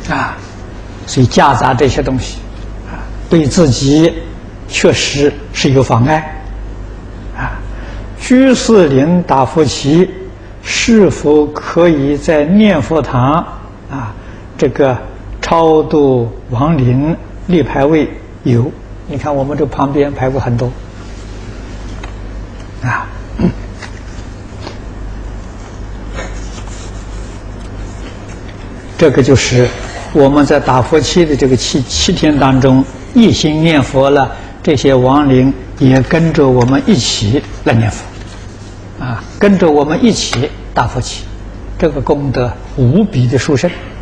啊，所以夹杂这些东西啊，对自己确实是有妨碍啊。居士林打佛七是否可以在念佛堂啊这个超度亡灵立牌位？有，你看我们这旁边排过很多啊。这个就是我们在打佛七的这个七天当中，一心念佛了，这些亡灵也跟着我们一起来念佛，啊，跟着我们一起打佛七，这个功德无比的殊胜。